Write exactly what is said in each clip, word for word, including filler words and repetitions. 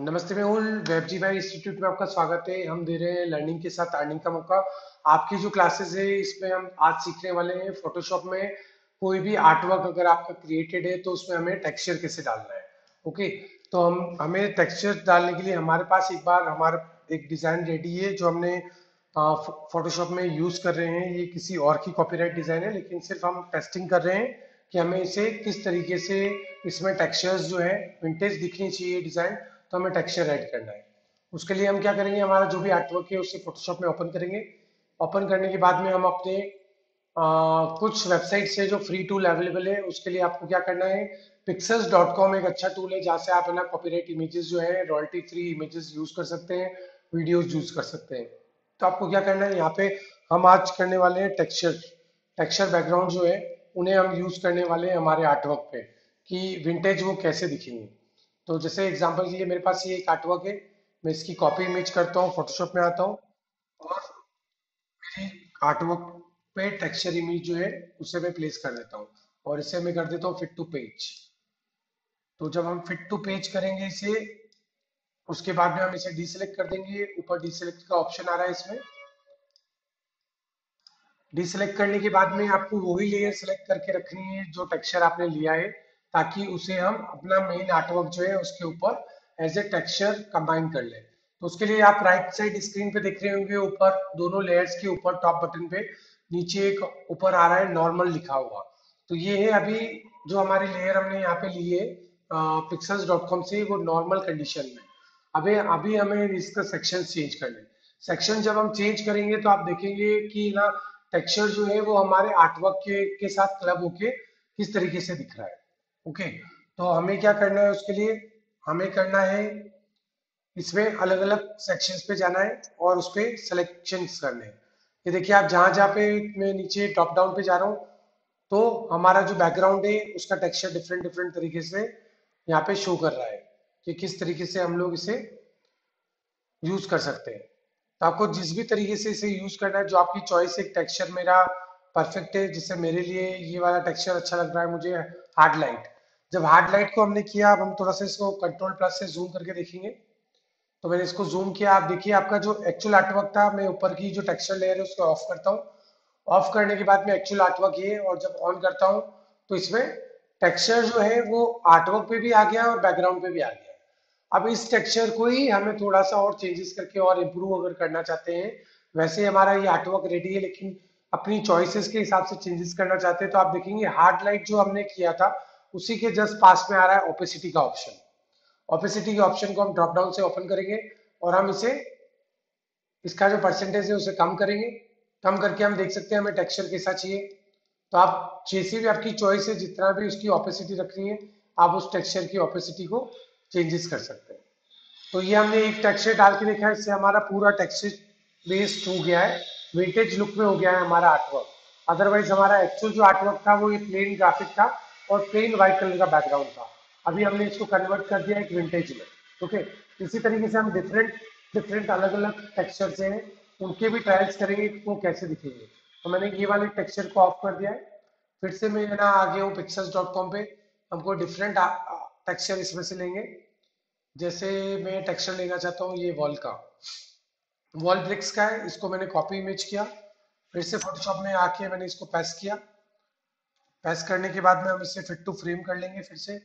नमस्ते Mehul. Web G Y institute में आपका स्वागत है। हम दे रहे हैं लर्निंग के साथ अर्निंग का मौका। आपकी जो क्लासेस है इसमें हम आज सीखने वाले हैं फोटोशॉप में कोई भी आर्टवर्क अगर आपका क्रिएटेड है तो उसमें हमें टेक्सचर कैसे डालना है। ओके, तो हम हमें टेक्सचर डालने के लिए हमारे पास एक बार हमारा एक डिजाइन रेडी है जो हमने फोटोशॉप में यूज कर रहे हैं। ये किसी और की कॉपीराइट डिजाइन है लेकिन सिर्फ हम टेस्टिंग कर रहे हैं कि हमें इसे किस तरीके से इसमें टेक्सचर्स जो है विंटेज दिखनी चाहिए डिजाइन, तो हमें टेक्सचर ऐड करना है। उसके लिए हम क्या करेंगे, हमारा जो भी आर्टवर्क है उसे फोटोशॉप में ओपन करेंगे। ओपन करने के बाद में हम अपने आ, कुछ वेबसाइट से जो फ्री टूल अवेलेबल है उसके लिए आपको क्या करना है, पिक्सेल्स डॉट कॉम एक अच्छा टूल है जहाँ से आप है ना कॉपीराइट इमेजेस जो है रॉयल्टी फ्री इमेजेस यूज कर सकते हैं, वीडियोस यूज कर सकते हैं। तो आपको क्या करना है, यहाँ पे हम आज करने वाले हैं टेक्सचर टेक्सचर बैकग्राउंड जो है उन्हें हम यूज करने वाले हैं हमारे आर्टवर्क पे कि विंटेज वो कैसे दिखेंगे। तो जैसे एग्जांपल के लिए मेरे पास ये एक आर्टवर्क है, मैं इसकी कॉपी इमेज करता हूँ, फोटोशॉप में आता हूँ और मेरी आर्टवर्क पे टेक्सचर इमेज जो है उसे मैं प्लेस कर देता हूँ और इसे मैं कर देता हूँ फिट टू पेज। तो जब हम फिट टू पेज करेंगे इसे, उसके बाद में हम इसे डीसेलेक्ट कर देंगे। ऊपर डीसेलेक्ट का ऑप्शन आ रहा है, इसमें डिसलेक्ट करने के बाद में आपको वही लेयर सेलेक्ट करके रखनी है जो टेक्सचर आपने लिया है, ताकि उसे हम अपना मेन आर्टवर्क जो है उसके ऊपर एज ए टेक्सचर कंबाइन कर ले। तो उसके लिए आप राइट साइड स्क्रीन पे देख रहे होंगे, ऊपर दोनों लेयर्स के ऊपर टॉप बटन पे नीचे एक ऊपर आ रहा है नॉर्मल लिखा हुआ। तो ये है अभी जो हमारी लेयर हमने यहाँ पे ली है पिक्सल्स डॉट कॉम से, वो नॉर्मल कंडीशन में। अभी अभी हमें इसका सेक्शन चेंज करने। सेक्शन जब हम चेंज करेंगे तो आप देखेंगे कि ना टेक्सचर जो है वो हमारे आर्टवर्क के के साथ क्लब होके किस तरीके से दिख रहा है। ओके, तो हमें क्या करना है, उसके लिए हमें करना है इसमें अलग अलग सेक्शंस पे जाना है और उस पे सिलेक्शंस करने हैं। ये देखिए, आप जहां जहां पे मैं नीचे ड्रॉप डाउन पे जा रहा हूँ तो हमारा जो बैकग्राउंड है उसका टेक्सचर डिफरेंट डिफरेंट तरीके से यहाँ पे शो कर रहा है कि किस तरीके से हम लोग इसे यूज कर सकते हैं। तो आपको जिस भी तरीके से इसे यूज करना है, जो आपकी चॉइस है। टेक्सचर मेरा परफेक्ट है, जिससे मेरे लिए ये वाला टेक्सचर अच्छा लग रहा है मुझे, हार्ड लाइट। जब हार्ड लाइट को हमने किया, अब हम थोड़ा सा इसको कंट्रोल प्लस से जूम करके देखेंगे। तो मैंने इसको जूम किया, आप देखिए आपका जो एक्चुअल आर्टवर्क था, मैं ऊपर की जो टेक्सचर लेयर है उसको ऑफ करता हूँ। ऑफ करने के बाद में एक्चुअल आर्टवर्क ये है, और जब ऑन करता हूँ तो इसमें टेक्सचर जो है वो आर्टवर्क पे भी आ गया और बैकग्राउंड पे भी आ गया। अब इस टेक्सचर को ही हमें थोड़ा सा और चेंजेस करके और इम्प्रूव अगर करना चाहते हैं, वैसे हमारा ये आर्टवर्क रेडी है लेकिन अपनी चॉइसेस के हिसाब से चेंजेस करना चाहते हैं, तो आप देखेंगे हार्ड लाइट जो हमने किया था उसी के जस्ट पास में आ रहा है ओपेसिटी का ऑप्शन। ओपेसिटी के ऑप्शन को हम ड्रॉप डाउन से ओपन करेंगे और हम इसे, इसका जो परसेंटेज है उसे कम करेंगे। कम करके हम देख सकते हैं हमें टेक्सचर कैसा चाहिए। तो आप जैसे भी आपकी चॉइस है, जितना भी उसकी ओपेसिटी रखनी है, आप उस टेक्सचर की ओपेसिटी को चेंजेस कर सकते हैं। तो ये हमने एक टेक्सचर डाल के देखा है, इससे हमारा पूरा टेक्सचर वेस्ट हो गया है, विंटेज लुक में हो गया है हमारा आर्टवर्क। अदरवाइज हमारा एक्चुअल जो आर्टवर्क था वो ये प्लेन ग्राफिक था और प्लेन व्हाइट कलर का बैकग्राउंड था। अभी हमने इसको कन्वर्ट कर दिया एक विंटेज में। ओके, इसी तरीके से हम डिफरेंट डिफरेंट अलग अलग टेक्सचर से हैं, उनके भी ट्रायल्स करेंगे कि वो कैसे दिखेंगे। तो मैंने ये वाले टेक्सचर को ऑफ कर दिया है। फिर से मैं ना आ गया हूँ पिक्सेल्स डॉट कॉम पे। हमको डिफरेंट टेक्सचर इसमें से लेंगे। जैसे मैं टेक्सचर लेना चाहता हूँ ये वॉल का, वॉल ब्रिक्स का है, इसको मैंने कॉपी इमेज किया। फिर से फोटोशॉप में आके मैंने इसको पेस्ट किया। पेस्ट करने के बाद में हम इसे फिट टू फ्रेम कर लेंगे। फिर से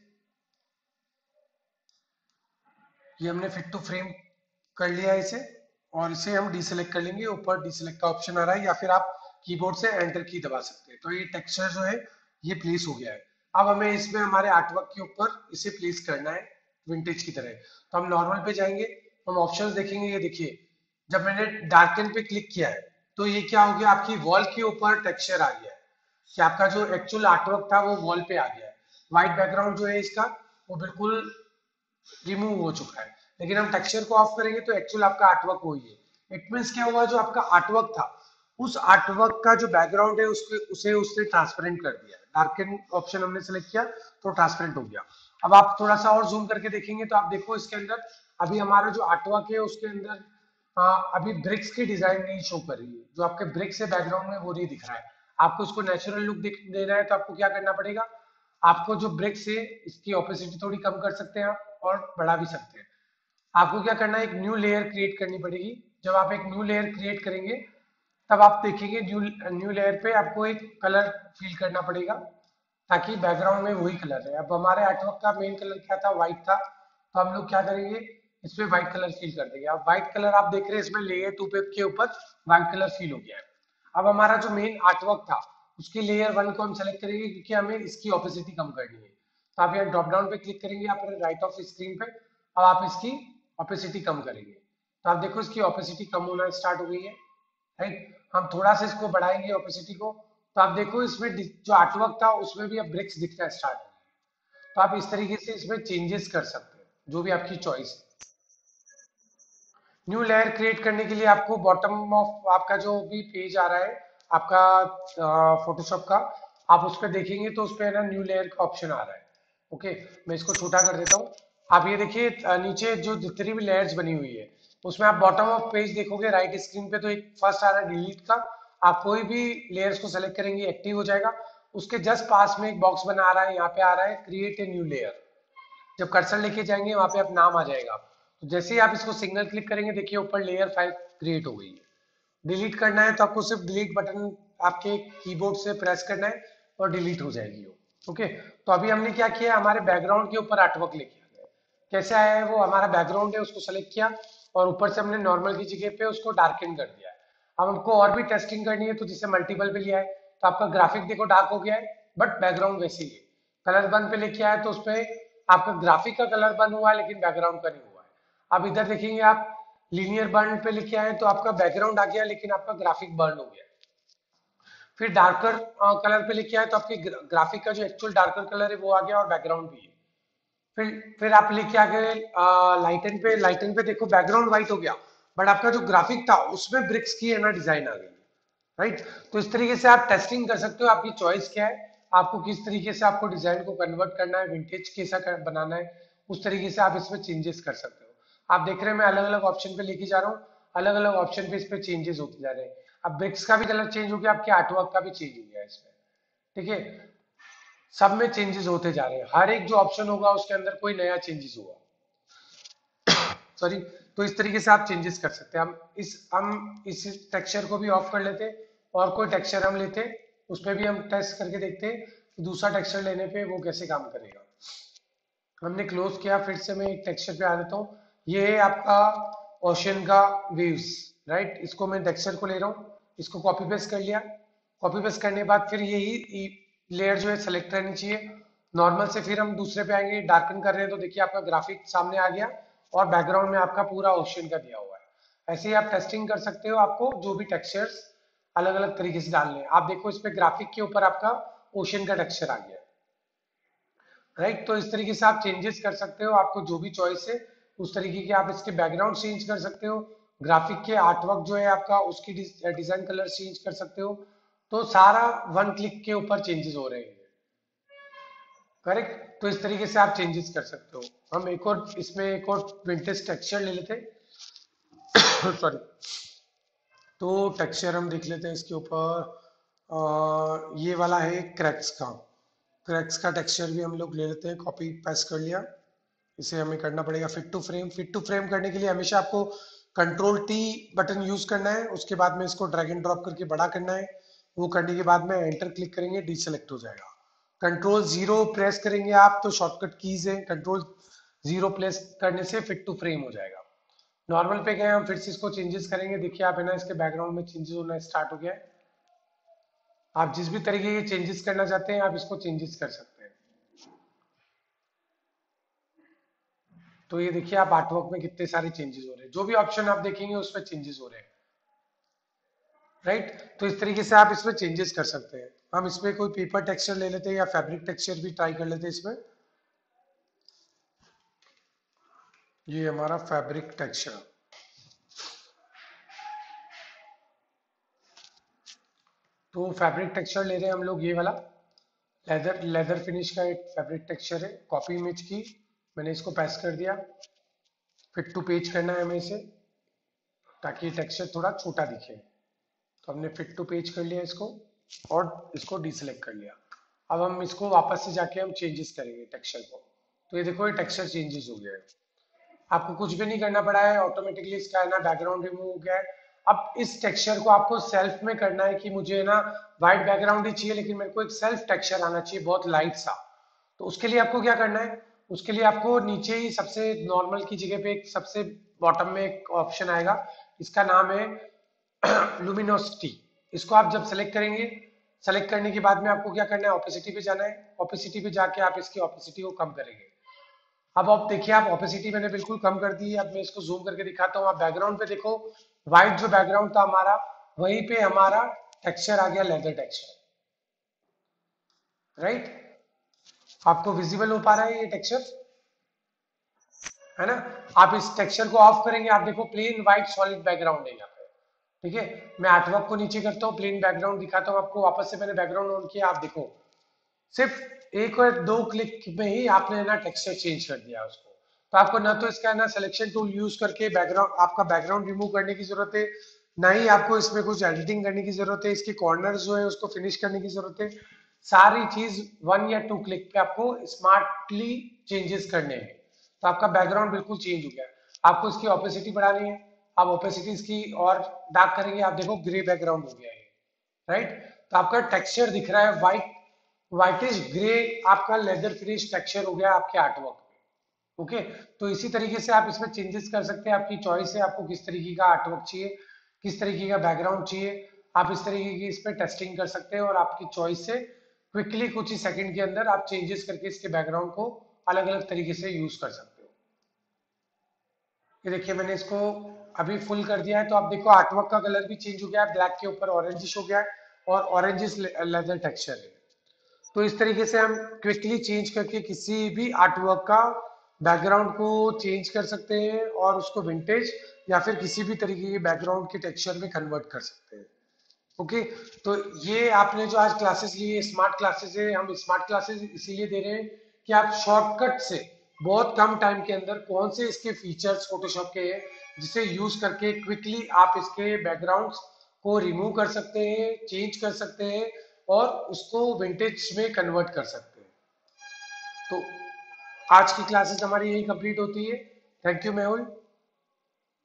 ये हमने फिट टू फ्रेम कर लिया है इसे, और इसे हम डीसेलेक्ट कर लेंगे। ऊपर डीसेलेक्ट का ऑप्शन आ रहा है, या फिर आप कीबोर्ड से एंटर की दबा सकते हैं। तो ये टेक्सचर जो है ये प्लेस हो गया है। अब हमें इसमें हमारे आर्टवर्क के ऊपर इसे प्लेस करना है विंटेज की तरह। तो हम नॉर्मल पे जाएंगे, हम ऑप्शंस देखेंगे। ये देखिए, जब मैंने डार्कन पे क्लिक किया है तो ये क्या हो गया, आपकी वॉल के ऊपर टेक्सचर आ गया है कि आपका जो एक्चुअल आर्टवर्क था वो वॉल पे आ गया है। व्हाइट बैकग्राउंड जो है इसका वो बिल्कुल रिमूव हो चुका है। लेकिन हम टेक्सचर को ऑफ करेंगे तो एक्चुअल आपका आर्टवर्क वही है। इट मींस क्या हुआ, जो आपका आर्टवर्क था उस आर्टवर्क का जो बैकग्राउंड है उसके उसे उसने ट्रांसपेरेंट कर दिया। डार्कन ऑप्शन हमने सेलेक्ट किया तो ट्रांसपेरेंट हो गया। अब आप थोड़ा सा और जूम करके देखेंगे तो आप देखो इसके अंदर अभी हमारा जो आर्टवर्क है उसके अंदर आ, अभी ब्रिक्स की डिजाइन नहीं शो कर रही है। जो आपके ब्रिक्स है बैकग्राउंड में वो नहीं दिख रहा है। आपको इसको नेचुरल लुक देना है तो आपको क्या करना पड़ेगा, आपको जो ब्रिक्स है इसकी ओपेसिटी थोड़ी कम कर सकते हैं आप और बढ़ा भी सकते हैं। आपको क्या करना है, एक न्यू लेयर क्रिएट करनी पड़ेगी। जब आप एक न्यू लेयर क्रिएट करेंगे तब आप देखेंगे न्यू न्यू लेयर पे आपको एक कलर फिल करना पड़ेगा, ताकि बैकग्राउंड में वही कलर है। अब हमारे आर्टवर्क का मेन कलर क्या था, व्हाइट था, तो हम लोग क्या करेंगे, इसमें व्हाइट कलर फिल कर देंगे। अब व्हाइट कलर आप देख रहे हैं इसमें लेयर टू पे के ऊपर व्हाइट कलर फिल हो गया है। अब हमारा जो मेन आर्टवर्क था उसकी लेयर वन को हम सेलेक्ट करेंगे, क्योंकि हमें इसकी ऑपेसिटी कम करनी है। तो आप यहाँ ड्रॉप डाउन पे क्लिक करेंगे आप राइट ऑफ स्क्रीन पे। अब आप इसकी ऑपेसिटी कम करेंगे तो आप देखो इसकी ऑपेसिटी कम होना स्टार्ट हो गई है, राइट। हम थोड़ा सा इसको बढ़ाएंगे ओपेसिटी को, तो आप देखो इसमें जो आर्टवर्क था उसमें भी अब ब्रिक्स दिखना स्टार्ट हो गए। तो आप इस तरीके से इसमें चेंजेस कर सकते हैं, जो भी आपकी चॉइस है। न्यू लेयर क्रिएट करने के लिए आपको बॉटम ऑफ आपका जो भी पेज आ रहा है आपका फोटोशॉप का, आप उस पर देखेंगे तो उस पर ना न्यू लेयर का ऑप्शन आ रहा है। ओके, मैं इसको छोटा कर देता हूँ। आप ये देखिए अ, नीचे जो जितनी भी लेयर्स बनी हुई है उसमें आप बॉटम ऑफ पेज देखोगे राइट स्क्रीन पे, तो एक फर्स्ट आ रहा है डिलीट का। आप कोई भी लेयर्स को सेलेक्ट करेंगे एक्टिव हो जाएगा। उसके जस्ट पास में एक बॉक्स बना आ रहा है, यहाँ पे आ रहा है क्रिएट ए न्यू लेयर। जब कर्सर लेके जाएंगे वहां पे आप नाम आ जाएगा, तो जैसे ही आप इसको सिंगल क्लिक करेंगे देखिए ऊपर लेयर फाइल क्रिएट हो गई है। डिलीट करना है तो आपको सिर्फ डिलीट बटन आपके कीबोर्ड से प्रेस करना है और डिलीट हो जाएगी वो। ओके, तो अभी हमने क्या किया, हमारे बैकग्राउंड के ऊपर आर्टवर्क लेके आ गए। कैसे आया है वो, हमारा बैकग्राउंड है उसको सेलेक्ट किया और ऊपर से हमने नॉर्मल की जगह पे उसको डार्कन कर दिया है। अब हमको और भी टेस्टिंग करनी है तो जिसे मल्टीपल पे लिया है तो आपका ग्राफिक देखो डार्क हो गया है, बट बैकग्राउंड वैसे ही है। कलर बन पे लेके आया तो उसपे आपका ग्राफिक का कलर बन हुआ है लेकिन बैकग्राउंड का नहीं हुआ है। अब इधर देखेंगे आप लीनियर बर्न पे लिखे आए तो आपका बैकग्राउंड आ गया लेकिन आपका ग्राफिक बर्न हो गया। फिर डार्कर कलर पे लिखे आए तो आपके ग्राफिक का जो एक्चुअल डार्कर कलर है वो आ गया और बैकग्राउंड भी है। फिर फिर आप लेके आ गए लाइटन पे, लाइटन पे देखो बैकग्राउंड व्हाइट हो गया, बट आपका जो ग्राफिक था उसमें ब्रिक्स की है ना डिजाइन आ गई, राइट। तो इस तरीके से आप टेस्टिंग कर सकते हो, आपकी चॉइस क्या है, आपको किस तरीके से आपको डिजाइन को कन्वर्ट करना है, विंटेज कैसा बनाना है, उस तरीके से आप इसमें चेंजेस कर सकते हो। आप देख रहे हैं मैं अलग अलग ऑप्शन पे लेके जा रहा हूँ, अलग अलग ऑप्शन पे इस पे चेंजेस होते जा रहे हैं। अब ब्रिक्स का भी कलर चेंज हो गया, आपके आर्टवर्क का भी चेंज हो गया इसमें, ठीक है। सब में चेंजेस होते जा रहे हैं, हर एक जो ऑप्शन होगा उसके अंदर कोई नया चेंजेस होगा, सॉरी। तो इस तरीके से आप चेंजेस कर सकते हैं। हम इस हम इस टेक्सचर को भी ऑफ कर लेते और कोई टेक्सचर हम लेते, उस पर भी हम टेस्ट करके देखते कि दूसरा टेक्सचर लेने पे वो कैसे काम करेगा। हमने क्लोज किया, फिर से मैं एक टेक्सचर पे आ जाता हूँ। ये है आपका ओशन का वेव्स, राइट। इसको मैं टेक्सचर को ले रहा हूँ, इसको कॉपी पेस्ट कर लिया। कॉपी पेस्ट करने के बाद फिर यही लेयर जो है सेलेक्ट रहनी चाहिए नॉर्मल से। फिर हम दूसरे पे आएंगे, डार्कन कर रहे हैं तो देखिए आपका ग्राफिक सामने आ गया और बैकग्राउंड में आपका पूरा ओशन का दिया हुआ है। ऐसे ही आप टेस्टिंग कर सकते हो, आपको जो भी टेक्सचर्स अलग अलग तरीके से डालने हैं। आप देखो इस पे ग्राफिक के ऊपर आपका ओशन का टेक्सचर आ गया, राइट। तो इस तरीके से आप चेंजेस कर सकते हो, आपको जो भी चॉइस है उस तरीके के आप इसके बैकग्राउंड चेंज कर सकते हो। ग्राफिक के आर्टवर्क जो है आपका उसकी डिजाइन कलर चेंज कर सकते हो। तो सारा वन क्लिक के ऊपर चेंजेस हो रहे हैं, करेक्ट। तो इस तरीके से आप चेंजेस कर सकते हो। हम एक और इसमें एक और विंटेज टेक्सचर ले लेते हैं सॉरी। तो टेक्सचर हम देख लेते हैं इसके ऊपर। अ, ये वाला है क्रैक्स का, क्रैक्स का टेक्सचर भी हम लोग ले लेते हैं, कॉपी पेस्ट कर लिया। इसे हमें करना पड़ेगा fit to frame. Fit to frame करने के लिए हमेशा आपको कंट्रोल टी बटन यूज करना है, उसके बाद में इसको ड्रैग एंड ड्रॉप करके बड़ा करना है। वो करने के बाद में एंटर क्लिक करेंगे, डीसेलेक्ट हो जाएगा। कंट्रोल जीरो प्रेस करेंगे आप तो शॉर्टकट कीज है, कंट्रोल जीरो प्रेस करने से फिट टू फ्रेम हो जाएगा। नॉर्मल पे गए हम, फिर से इसको चेंजेस करेंगे। देखिए आप है ना इसके बैकग्राउंड में चेंजेस होना स्टार्ट हो गया है। आप जिस भी तरीके के चेंजेस करना चाहते हैं आप इसको चेंजेस कर सकते हैं। तो ये देखिए आप आर्टवर्क में कितने सारे चेंजेस हो रहे हैं, जो भी ऑप्शन आप देखेंगे उसमें चेंजेस हो रहे हैं, राइट। तो इस तरीके से आप इसमें चेंजेस कर सकते हैं। हम इसमें कोई पेपर टेक्सचर ले लेते हैं या फैब्रिक टेक्सचर भी ट्राई कर लेते हैं इसमें। ये हमारा फैब्रिक टेक्सचर, तो फैब्रिक टेक्सचर ले रहे हैं हम लोग ये वाला। लेदर लेदर फिनिश का एक फैब्रिक टेक्सचर है, कॉपी इमेज की मैंने इसको पेस्ट कर दिया। फिट टू पेज करना है हमें इसे, ताकि टेक्सचर थोड़ा छोटा दिखे। तो हमने फिट टू पेज कर लिया इसको और इसको डीसेलेक्ट कर लिया। अब हम इसको वापस से जाके हम चेंजेस करेंगे टेक्सचर को। तो ये देखो ये टेक्सचर चेंजेस हो गया है। आपको कुछ भी नहीं करना पड़ा है, ऑटोमेटिकली इसका है ना बैकग्राउंड रिमूव हो गया है। अब इस टेक्सचर को आपको सेल्फ में करना है कि मुझे ना व्हाइट बैकग्राउंड ही चाहिए, लेकिन मेरे को एक सेल्फ टेक्सचर आना चाहिए बहुत लाइट सा। तो उसके लिए आपको क्या करना है, उसके लिए आपको नीचे ही सबसे नॉर्मल की जगह पे एक सबसे बॉटम में एक ऑप्शन आएगा, इसका नाम है लुमिनोसिटी। इसको आप जब सेलेक्ट करेंगे, सेलेक्ट करने के बाद में आपको क्या करना है, ओपेसिटी पे जाना है। ओपेसिटी पे जाके आप इसकी ओपेसिटी को कम करेंगे। अब आप देखिए, आप ओपेसिटी मैंने बिल्कुल कम कर दी है। अब मैं इसको जूम करके दिखाता हूँ। आप बैकग्राउंड पे देखो, व्हाइट जो बैकग्राउंड था हमारा, वहीं पे हमारा टेक्सचर आ गया लेदर टेक्सचर, राइट। आपको विजिबल हो पा रहा है ये टेक्सचर, है ना। आप इस टेक्सचर को ऑफ करेंगे, आप देखो प्लेन व्हाइट सॉलिड बैकग्राउंड है यहाँ पे, ठीक है। मैं आर्टवर्क को नीचे करता हूँ, प्लेन बैकग्राउंड दिखाता हूँ आपको। वापस से मैंने बैकग्राउंड ऑन किया, आप देखो सिर्फ एक और दो क्लिक में ही आपने ना टेक्सचर चेंज कर दिया उसको। तो आपको ना तो इसका ना सिलेक्शन टूल यूज करके बैकग्राउंड आपका बैकग्राउंड रिमूव करने की जरूरत है, ना ही आपको इसमें कुछ एडिटिंग करने की जरूरत है। इसके कॉर्नर्स जो है उसको फिनिश करने की जरूरत है। सारी चीज वन या टू क्लिक पे आपको स्मार्टली चेंजेस करने हैं। तो आपका बैकग्राउंड बिल्कुल चेंज हो गया। आपको इसकी ओपेसिटी बढ़ानी है, आप ओपेसिटी इसकी और डार्क करेंगे, आप देखो ग्रे बैकग्राउंड हो गया है, राइट। तो आपका टेक्सचर दिख रहा है व्हाइट, व्हाइटिश ग्रे, आपका लेदर फिनिश टेक्सचर हो गया आपके आर्टवर्क में। ओके, तो इसी तरीके से आप इसमें चेंजेस कर सकते हैं। आपकी चॉइस है, आपको किस तरीके का आर्टवर्क चाहिए, किस तरीके का बैकग्राउंड चाहिए। आप इस तरीके की इस पर टेस्टिंग कर सकते हैं और आपकी चॉइस से क्विकली कुछ ही सेकंड के अंदर आप चेंजेस करके इसके बैकग्राउंड को अलग अलग तरीके से यूज कर सकते हो। ये देखिए मैंने इसको अभी फुल कर दिया है, तो आप देखो आर्टवर्क का कलर भी चेंज हो गया है, ब्लैक के ऊपर ऑरेंजिश हो गया है और ऑरेंजिश लेदर टेक्सचर है। तो इस तरीके से हम क्विकली चेंज करके किसी भी आर्टवर्क का बैकग्राउंड को चेंज कर सकते हैं और उसको विंटेज या फिर किसी भी तरीके के बैकग्राउंड के टेक्सचर में कन्वर्ट कर सकते हैं। ओके, तो ये आपने जो आज क्लासेस ली है, स्मार्ट क्लासेस है। हम स्मार्ट क्लासेस इसीलिए दे रहे हैं कि आप शॉर्टकट से बहुत कम टाइम के अंदर कौन से इसके फीचर्स फोटोशॉप के हैं जिसे यूज करके क्विकली आप इसके बैकग्राउंड्स को रिमूव कर सकते हैं, चेंज कर सकते हैं और उसको विंटेज में कन्वर्ट कर सकते हैं। तो आज की क्लासेस हमारी यही कंप्लीट होती है। Thank you Mehul.